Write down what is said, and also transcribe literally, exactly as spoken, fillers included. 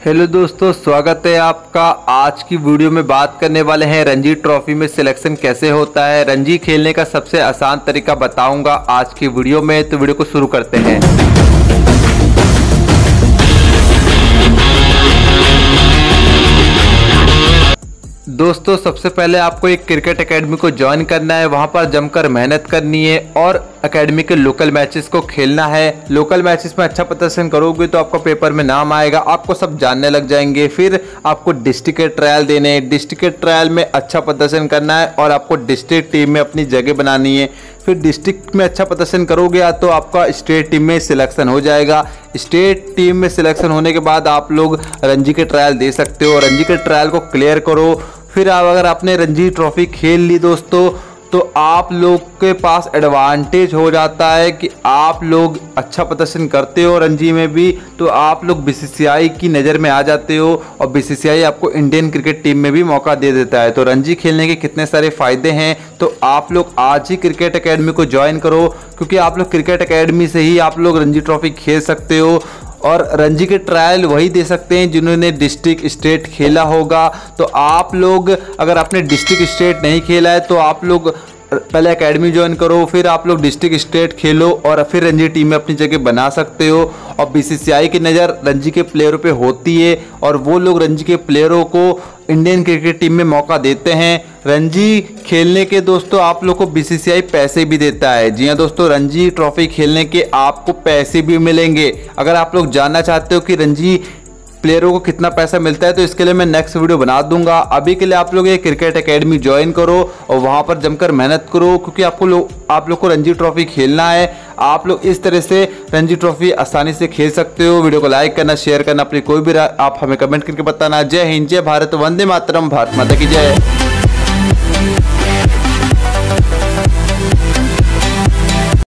Hello दोस्तों, स्वागत है आपका। आज की वीडियो में बात करने वाले हैं रणजी ट्रॉफी में सिलेक्शन कैसे होता है। रणजी खेलने का सबसे आसान तरीका बताऊंगा आज की वीडियो में, तो वीडियो को शुरू करते हैं। दोस्तों, सबसे पहले आपको एक क्रिकेट एकेडमी को ज्वाइन करना है, वहां पर जमकर मेहनत करनी है और एकेडमी के लोकल मैचेस को खेलना है। लोकल मैचेस में अच्छा प्रदर्शन करोगे तो आपका पेपर में नाम आएगा, आपको सब जानने लग जाएंगे। फिर आपको डिस्ट्रिक्ट के ट्रायल देने हैं, डिस्ट्रिक्ट के ट्रायल में अच्छा प्रदर्शन करना है और आपको डिस्ट्रिक्ट टीम में अपनी जगह बनानी है। फिर डिस्ट्रिक्ट में अच्छा प्रदर्शन करोगे तो आपका स्टेट टीम में सिलेक्शन हो जाएगा। स्टेट टीम में सिलेक्शन होने के बाद आप लोग रणजी के ट्रायल दे सकते हो। रणजी के ट्रायल को क्लियर करो। फिर आप अगर आपने रणजी ट्रॉफी खेल ली दोस्तों, तो आप लोग के पास एडवांटेज हो जाता है कि आप लोग अच्छा प्रदर्शन करते हो रणजी में भी, तो आप लोग बीसीसीआई की नज़र में आ जाते हो और बीसीसीआई आपको इंडियन क्रिकेट टीम में भी मौका दे देता है। तो रणजी खेलने के कितने सारे फ़ायदे हैं, तो आप लोग आज ही क्रिकेट एकेडमी को ज्वाइन करो, क्योंकि आप लोग क्रिकेट एकेडमी से ही आप लोग रणजी ट्रॉफी खेल सकते हो और रणजी के ट्रायल वही दे सकते हैं जिन्होंने डिस्ट्रिक्ट स्टेट खेला होगा। तो आप लोग अगर आपने डिस्ट्रिक्ट स्टेट नहीं खेला है तो आप लोग पहले एकेडमी ज्वाइन करो, फिर आप लोग डिस्ट्रिक्ट स्टेट खेलो और फिर रणजी टीम में अपनी जगह बना सकते हो। और बीसीसीआई की नज़र रणजी के प्लेयरों पे होती है और वो लोग रणजी के प्लेयरों को इंडियन क्रिकेट टीम में मौका देते हैं। रणजी खेलने के दोस्तों आप लोग को बीसीसीआई पैसे भी देता है। जी हाँ दोस्तों, रणजी ट्रॉफी खेलने के आपको पैसे भी मिलेंगे। अगर आप लोग जानना चाहते हो कि रणजी प्लेयरों को कितना पैसा मिलता है तो इसके लिए मैं नेक्स्ट वीडियो बना दूंगा। अभी के लिए आप लोग ये क्रिकेट एकेडमी ज्वाइन करो और वहां पर जमकर मेहनत करो, क्योंकि आपको लोग आप लोग को रणजी ट्रॉफी खेलना है। आप लोग इस तरह से रणजी ट्रॉफी आसानी से खेल सकते हो। वीडियो को लाइक करना, शेयर करना, अपनी कोई भी राय आप हमें कमेंट करके बताना। जय हिंद, जय भारत, वंदे मातरम, भारत माता की जय।